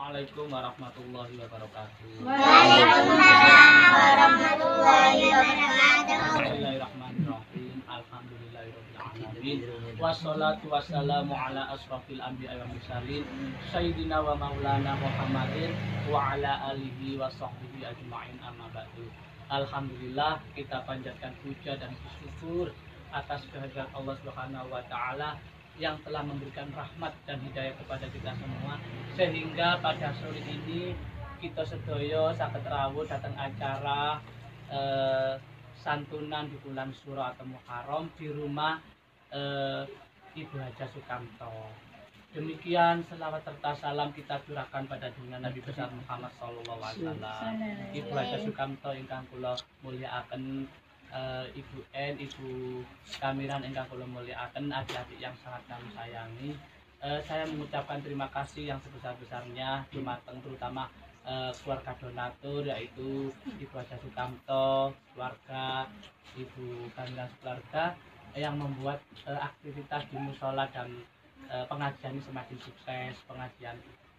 Assalamualaikum warahmatullahi wabarakatuh. Waalaikumsalam warahmatullahi wabarakatuh. Bismillahirrahmanirrahim. Alhamdulillahirabbil alamin. Wassalatu wassalamu ala asrofil anbiya'i wal mursalin sayyidina wa maulana Muhammadin wa ala alihi wa sahbihi ajma'in, amma ba'du. Alhamdulillah, kita panjatkan puja dan syukur atas kehadirat Allah Subhanahu wa taala yang telah memberikan rahmat dan hidayah kepada kita semua, sehingga pada sore ini kita sedoyo saged rawuh datang acara santunan di bulan Suro atau Muharram di rumah Ibu Haja Sukamto. Demikian selawat serta salam kita curahkan pada junjungan Nabi besar Muhammad sallallahu alaihi wasallam. Ibu Haja Sukamto ingkang kula mulyakaken, Ibu N, Ibu Kamiran ingkang kula mulyakaken, adik-adik yang sangat kami sayangi. Saya mengucapkan terima kasih yang sebesar-besarnya dumateng terutama keluarga donatur, yaitu Ibu Haja Sukamto, keluarga Ibu Kamiran keluarga yang membuat aktivitas di musola dan pengajian ini semakin sukses. Pengajian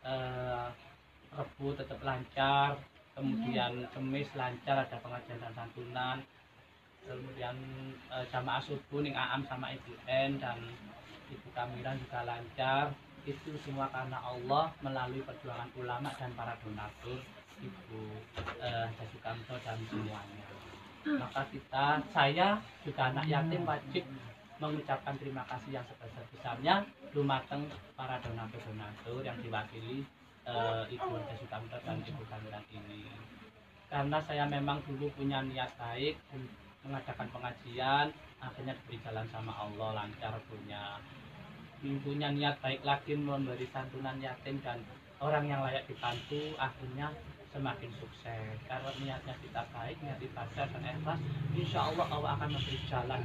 Rebu tetap lancar, kemudian Kemis lancar, ada pengajian dan santunan, kemudian jamaah subuh ning Aam sama Ibu N dan Ibu Kamiran juga lancar. Itu semua karena Allah melalui perjuangan ulama dan para donatur, Ibu Haja Sukamto dan semuanya. Maka saya juga anak yatim wajib mengucapkan terima kasih yang sebesar-besarnya dumateng para donatur-donatur yang diwakili Ibu Haja Sukamto dan Ibu Kamiran ini. Karena saya memang dulu punya niat baik mengadakan pengajian, akhirnya diberi jalan sama Allah, lancar punya niat baik lagi memberi santunan yatim dan orang yang layak dibantu, akhirnya semakin sukses. Karena niatnya kita baik, niat ibadah dan ikhlas, insya Allah Allah akan memberi jalan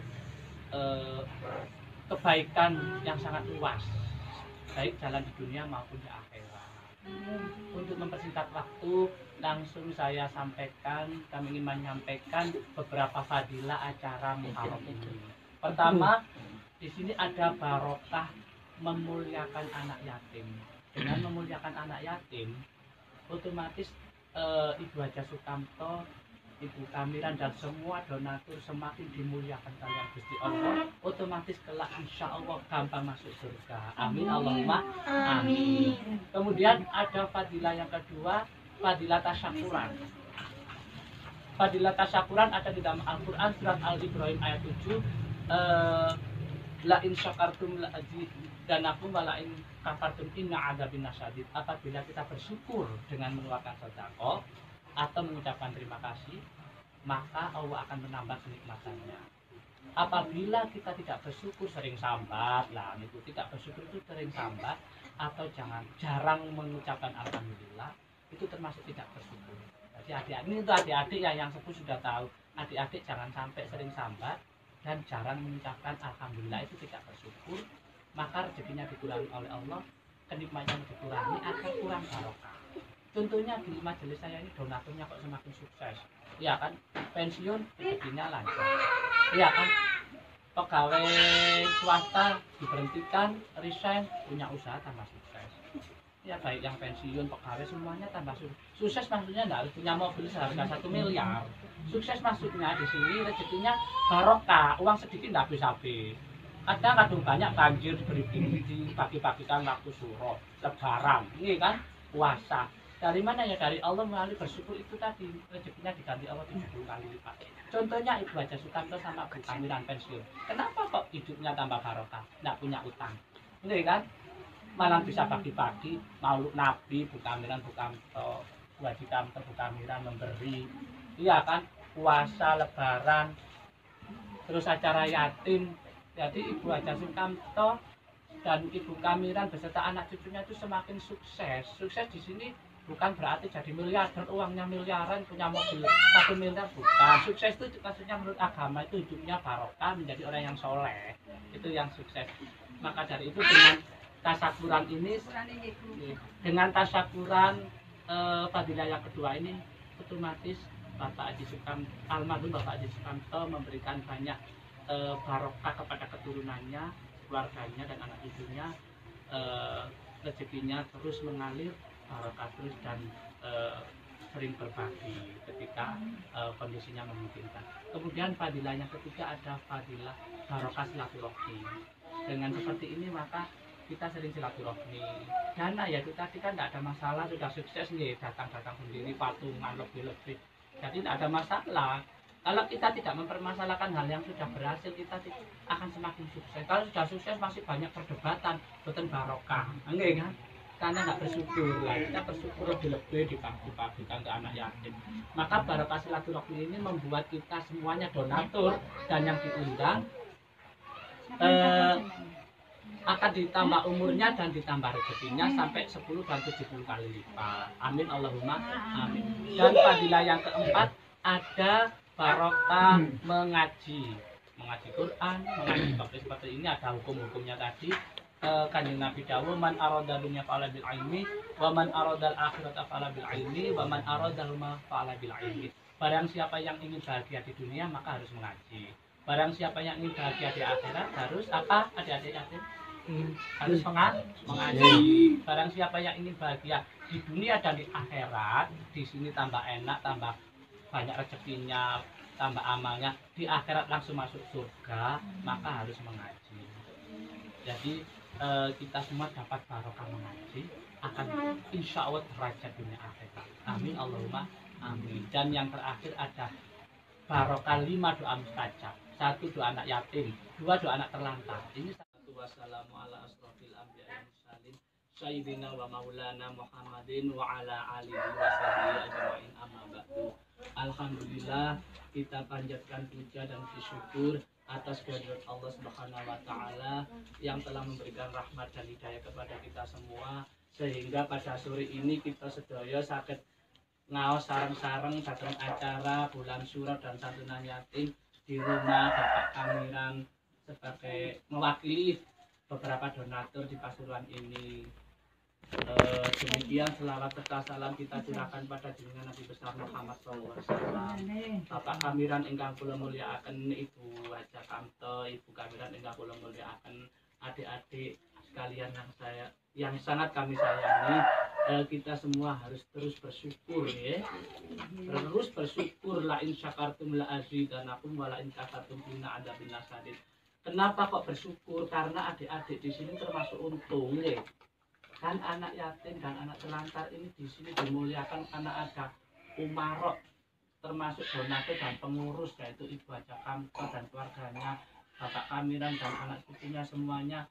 kebaikan yang sangat luas, baik jalan di dunia maupun di akhirat. Untuk mempersingkat waktu, langsung saya sampaikan, kami ingin menyampaikan beberapa fadilah acara Muharram ini. Pertama, di sini ada barokah memuliakan anak yatim. Dengan memuliakan anak yatim, otomatis Ibu Haja Sukamto, Ibu Kamiran dan semua donatur semakin dimuliakan kalian Gusti Allah, otomatis kelak insya Allah gampang masuk surga. Amin Allahumma amin. Kemudian ada fadilah yang kedua, fadilah tasyakuran. Fadilah tasyakuran ada di dalam Al-Quran surat Al-Ibrahim ayat 7. La in syakartum la azidanakum wa la in kafartum inna adzabin lasyadid. Apabila kita bersyukur dengan mengeluarkan sedekah atau mengucapkan terima kasih, maka Allah akan menambah kenikmatannya. Apabila kita tidak bersyukur, sering sambat lah, itu tidak bersyukur itu sering sambat atau jarang mengucapkan alhamdulillah, itu termasuk tidak bersyukur. Jadi adik-adik ini itu adik-adik yang sepuh sudah tahu, adik-adik jangan sampai sering sambat dan jarang mengucapkan alhamdulillah, itu tidak bersyukur, maka rezekinya dikurangi oleh Allah, kenikmatan dikurangi, akan kurang barokah. Contohnya di majelis saya ini donaturnya kok semakin sukses, ya kan? Pensiun rezekinya lancar, ya kan? Pegawai swasta diberhentikan, resign, punya usaha tambah sukses. Ya baik yang pensiun, pegawai semuanya tambah sukses. Maksudnya tidak harus punya mobil seharga 1 miliar. Sukses maksudnya di sini rezekinya barokah, uang sedikit tidak habis-habis. Kadang banyak banjir dibagi-bagikan waktu Suro, Lebaran, ini kan puasa. Dari mana ya? Dari Allah melalui bersyukur itu tadi, rezekinya diganti Allah 70 kali lipat. Contohnya Ibu Haja Sukamto sama Bu Kamiran pensiun. Kenapa kok hidupnya tambah barokah? Tidak punya utang, ini kan? Malah bisa pagi-pagi Maulud Nabi, Bu Kamiran, Bu Kamto, Bu Haji Kamto, Bu Kamiran memberi, iya kan? Puasa, Lebaran, terus acara yatim. Jadi Ibu Haja Sukamto dan Ibu Kamiran beserta anak cucunya itu semakin sukses. Sukses di sini bukan berarti jadi miliarder, uangnya miliaran, punya mobil 1 miliar, bukan. Sukses itu maksudnya menurut agama itu hidupnya barokah, menjadi orang yang soleh, itu yang sukses. Maka dari itu dengan tasyakuran ini, dengan tasyakuran fadilah yang kedua ini, otomatis Bapak Haji Sukamto, almarhum Bapak Haji Sukamto memberikan banyak barokah kepada keturunannya, keluarganya dan anak cucunya, rezekinya terus mengalir barokah terus dan sering berbagi ketika kondisinya memungkinkan. Kemudian fadilah yang ketiga ada fadilah barokah silaturahmi. Dengan seperti ini maka kita sering silaturahmi. Dana ya itu tadi kan tidak ada masalah, sudah sukses nih, datang-datang sendiri patungan lebih-lebih. Jadi tidak ada masalah. Kalau kita tidak mempermasalahkan hal yang sudah berhasil, kita akan semakin sukses. Kalau sudah sukses masih banyak perdebatan, betul barokah, enggak kan? Karena nggak bersyukur lah, kita bersyukur lebih-lebih dibagikan ke anak yatim. Maka barokah silaturahmi ini membuat kita semuanya donatur dan yang diundang akan ditambah umurnya dan ditambah rezekinya sampai 10 dan 70 kali lipat. Amin Allahumma amin. Dan fadilah yang keempat ada barokah mengaji Quran, mengaji seperti ini ada hukum-hukumnya tadi. Kanjeng Nabi dawuh man arada dunya fa'ala bil ilmi wa man arada al akhirata fa'ala bil ilmi wa man arada al fa'ala bil ilmi. Barang siapa yang ingin bahagia di dunia maka harus mengaji. Barang siapa yang ingin bahagia di akhirat harus apa? Adik-adik yatim? Harus mengaji. Barang siapa yang ingin bahagia di dunia dan di akhirat, di sini tambah enak, tambah banyak rezekinya, tambah amalnya, di akhirat langsung masuk surga, maka harus mengaji. Jadi kita semua dapat barokah mengaji, akan insya Allah derajat dunia akhirat. Amin Allahumma amin. Dan yang terakhir ada barokah 5 doa mustajab. 1 doa anak yatim, 2 doa anak terlantar. Ini wassalamu ala asrofil anbiya'i mursalin sayyidina wa maulana Muhammadin wa ala alihi wa sahbihi ajma'in amma ba'du. Alhamdulillah, kita panjatkan puja dan syukur atas kehadirat Allah Subhanahu wa taala yang telah memberikan rahmat dan hidayah kepada kita semua, sehingga pada sore ini kita sedaya sakit ngaos sareng-sareng datang acara bulan surat dan santunan yatim di rumah Bapak Kamiran sebagai mewakili beberapa donatur di Pasuruan ini. Demikian selawat serta salam kita curahkan pada junjungan Nabi besar Muhammad SAW. Bapak Kamiran ingkang kula mulyakaken, Ibu Haja Kamto, Ibu Kamiran ingkang kula mulyakaken, adik-adik sekalian yang sangat kami sayangi, kita semua harus terus bersyukur ya. Terus bersyukur, la in syakartum la azidanakum wa la in kafartum inna adzabin lasyadid. Kenapa kok bersyukur? Karena adik-adik di sini termasuk untung ya. Kan anak yatim dan anak telantar ini di sini dimuliakan karena ada umarok, termasuk donatur dan pengurus, yaitu Ibu Haja Kamto dan keluarganya, Bapak Kamiran dan anak cucunya semuanya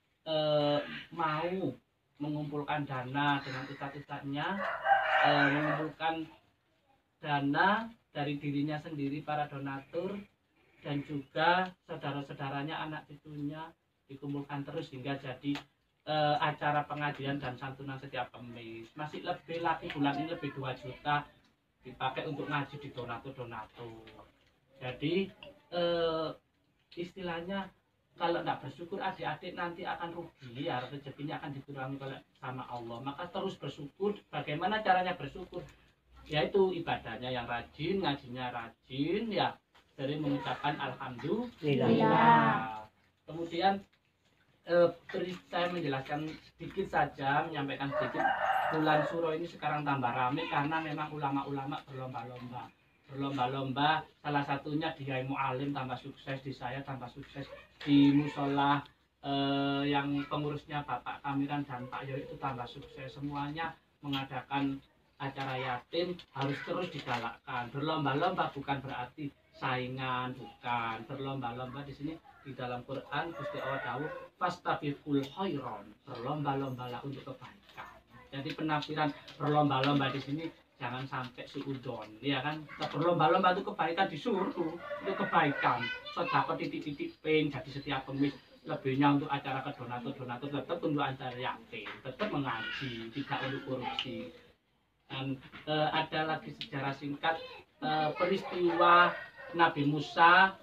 mau mengumpulkan dana dengan cita-citanya, mengumpulkan dana dari dirinya sendiri para donatur dan juga saudara-saudaranya, anak cucunya dikumpulkan terus hingga jadi acara pengajian dan santunan setiap Kamis. Masih lebih lagi, bulan ini lebih 2 juta dipakai untuk ngaji di donatur. Jadi istilahnya kalau tidak bersyukur adik-adik nanti akan rugi ya, rezekinya akan dikurangi sama Allah. Maka terus bersyukur. Bagaimana caranya bersyukur? Yaitu ibadahnya yang rajin, ngajinya rajin ya, dari mengucapkan alhamdulillah. Kemudian saya menjelaskan sedikit saja, menyampaikan sedikit. Bulan Suro ini sekarang tambah ramai karena memang ulama-ulama berlomba-lomba. Salah satunya di Yai Mu'alim tambah sukses, di saya tambah sukses, di musola yang pengurusnya Bapak Kamiran dan Pak Yoy itu tambah sukses. Semuanya mengadakan acara yatim harus terus digalakkan. Berlomba-lomba bukan berarti saingan, bukan. Berlomba-lomba di sini di dalam Quran Gusti Allah dawuh fastabiqul khairon, berlomba-lombalah untuk kebaikan. Jadi penafsiran berlomba-lomba di sini jangan sampai suudon, ya kan? Berlomba-lomba itu kebaikan disuruh, itu kebaikan. Sedekah titik-titik peng jadi setiap Kamis, lebihnya untuk acara ke donatur tetap untuk acara yatim, tetap mengaji, tidak untuk korupsi. Dan ada lagi sejarah singkat peristiwa Nabi Musa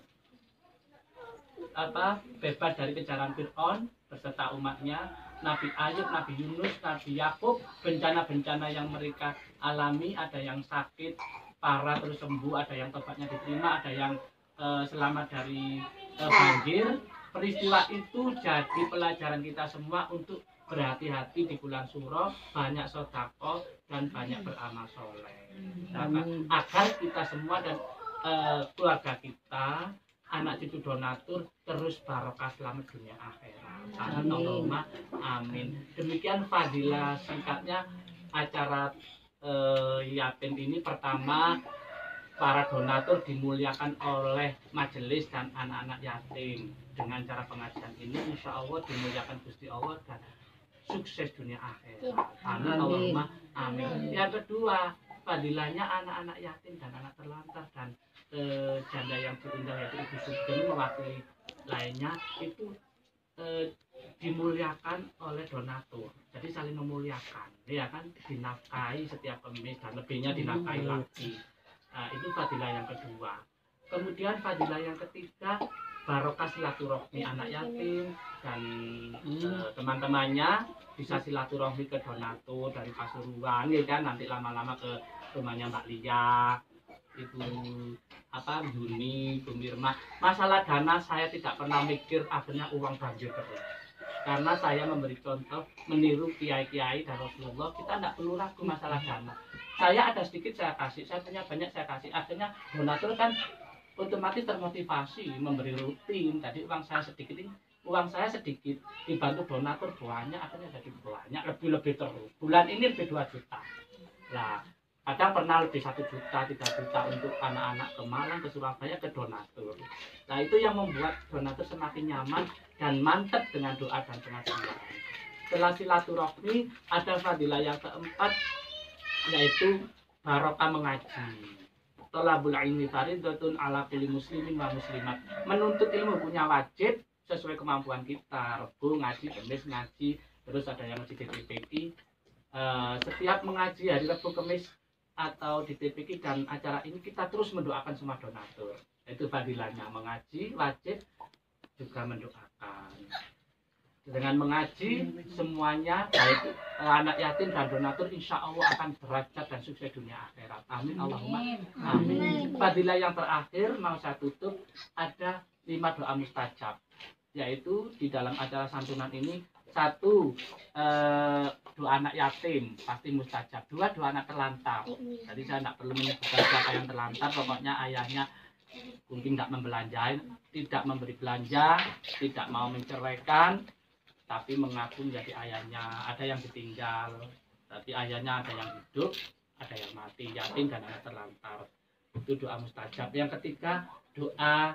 bebas dari kejaran Fir'aun beserta umatnya, Nabi Ayub, Nabi Yunus, Nabi Yakub, bencana-bencana yang mereka alami, ada yang sakit parah terus sembuh, ada yang tobatnya diterima, ada yang selamat dari banjir. Peristiwa itu jadi pelajaran kita semua untuk berhati-hati di bulan Suro, banyak sedekah dan banyak beramal soleh. Nah, agar kita semua dan keluarga kita, anak cucu donatur terus barokah selamat dunia akhirat. Amin Allahumma amin. Demikian fadilah singkatnya acara yatim ini. Pertama, para donatur dimuliakan oleh majelis dan anak-anak yatim. Dengan cara pengajian ini insya Allah dimuliakan Gusti Allah dan sukses dunia akhirat. Amin Allahumma amin. Yang kedua, fadilahnya anak-anak yatim dan anak terlantar dan janda yang diundang yaitu Ibu Sugeng mewakili lainnya itu dimuliakan oleh donatur. Jadi saling memuliakan, ya kan, dinafkahi setiap Kamis dan lebihnya dinafkahi lagi. Nah, itu fadilah yang kedua. Kemudian fadilah yang ketiga, barokah silaturahmi anak yatim dan teman-temannya bisa silaturahmi ke donatur dari Pasuruan, ya kan, nanti lama-lama ke rumahnya Mbak Lia, Ibu Yuni, Bu Mirma. Masalah dana saya tidak pernah mikir akhirnya uang banjir terus. Karena saya memberi contoh meniru kiai-kiai dan Rasulullah, kita tidak perlu ragu masalah dana. Saya ada sedikit saya kasih, saya punya banyak saya kasih. Akhirnya donatur kan otomatis termotivasi memberi rutin. Tadi uang saya sedikit ini, uang saya sedikit dibantu donatur banyak, akhirnya jadi banyak, lebih terus. Bulan ini lebih 2 juta. Nah, kadang pernah lebih 1 juta, 3 juta untuk anak-anak ke Malang, ke Surabaya, ke donatur. Nah, itu yang membuat donatur semakin nyaman dan mantap dengan doa dan pengajian. Setelah silaturahmi, ada fadilah yang keempat, yaitu barokah mengaji. Thalabul ilmi fardhatun ala kulli muslimin wa muslimat. Menuntut ilmu punya wajib sesuai kemampuan kita. Rebo ngaji, Kamis ngaji, terus ada yang ngaji di TPQ. Setiap mengaji hari Rebo, Kamis atau di TPQ dan acara ini kita terus mendoakan semua donatur. Itu fadilahnya, mengaji wajib juga mendoakan. Dengan mengaji semuanya baik anak yatim dan donatur insya Allah akan derajat dan sukses dunia akhirat. Amin Allahumma amin. Fadilah yang terakhir mau saya tutup, ada 5 doa mustajab, yaitu di dalam acara santunan ini. 1, doa anak yatim pasti mustajab. 2, doa anak terlantar. Jadi saya tidak perlu menyebutkan siapa yang terlantar, pokoknya ayahnya mungkin tidak membelanjain, tidak memberi belanja, tidak mau menceraikan, tapi mengaku menjadi ayahnya. Ada yang ditinggal, tapi ayahnya ada yang hidup, ada yang mati, yatim dan anak terlantar. Itu doa mustajab. Yang ketiga, doa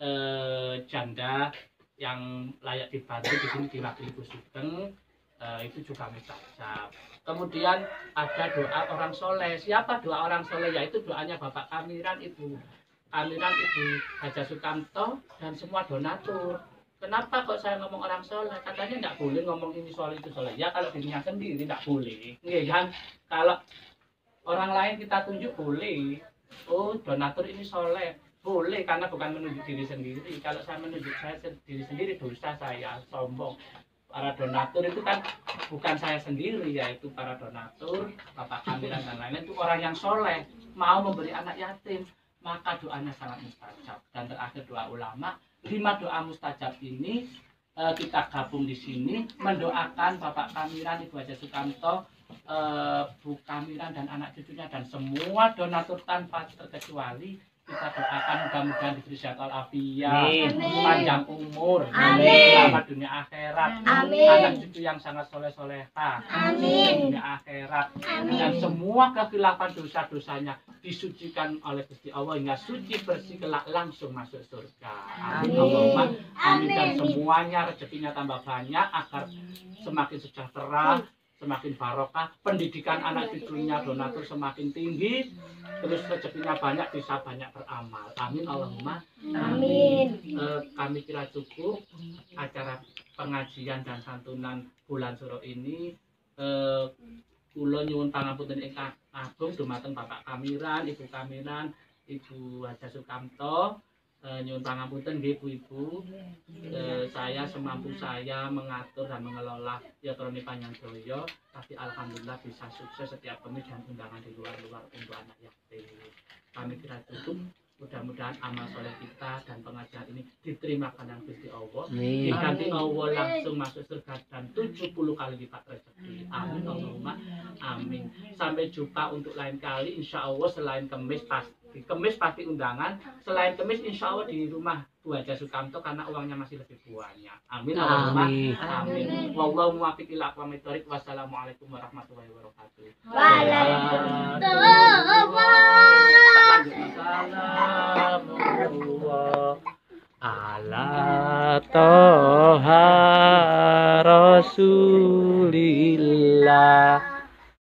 janda yang layak dibantu, di sini diwakili Ibu Sugeng, itu juga mustajab. Kemudian ada doa orang soleh. Siapa doa orang soleh? Yaitu doanya Bapak Kamiran, Ibu Haja Sukamto dan semua donatur. Kenapa kok saya ngomong orang soleh? Katanya tidak boleh ngomong ini soleh itu soleh. Ya kalau dirinya sendiri tidak boleh, ya kan? Kalau orang lain kita tunjuk boleh. Oh, donatur ini soleh, boleh, karena bukan menunjuk diri sendiri. Kalau saya menunjuk saya diri sendiri, dosa saya, sombong. Para donatur itu kan bukan saya sendiri, yaitu para donatur, Bapak Kamiran dan lain-lain itu orang yang soleh, mau memberi anak yatim, maka doanya sangat mustajab. Dan terakhir doa ulama. 5 doa mustajab ini kita gabung di sini mendoakan Bapak Kamiran, Ibu Haja Sukamto, Bu Kamiran dan anak cucunya dan semua donatur tanpa terkecuali. Kita doakan mudah-mudahan diberi sehat walafiat, panjang umur, selamat dunia akhirat, anak cucu yang sangat soleh-soleha dunia akhirat, dan semua kekhilafan dosa-dosanya disucikan oleh Gusti Allah hingga suci bersih kelak langsung masuk surga. Amin Allahumma amin. Dan semuanya rezekinya tambah banyak agar semakin sejahtera, semakin barokah, pendidikan anak cucunya donatur semakin tinggi, terus rezekinya banyak, bisa banyak beramal. Amin Allahumma amin. Kami kira cukup acara pengajian dan santunan bulan Suro ini. Kula nyuwun pangapunten ingkang agung dumateng Bapak Kamiran, Ibu Kamiran, Ibu Haja Sukamto. Nyuwun pangapunten nggih Ibu-ibu. Saya semampu saya mengatur dan mengelola Yatroni Panjang Joyo, tapi alhamdulillah bisa sukses setiap Kamis dan undangan di luar-luar untuk anak yatim. Kami kira cukup. Mudah-mudahan amal soleh kita dan pengajian ini diterima dengan Gusti Allah. Amin. Diganti Allah langsung masuk surga dan 70 kali lipat rezeki. Amin Allahumma amin. Sampai jumpa untuk lain kali. Insya Allah selain Kemis pasti undangan. Selain Kemis insya Allah di rumah Bu Haja Sukamto karena uangnya masih lebih banyak. Amin Allahumma amin. Wallahu muwaffiq ila aqwamit thoriq. Wassalamualaikum warahmatullahi wabarakatuh. Salamullah ala toha rasulillah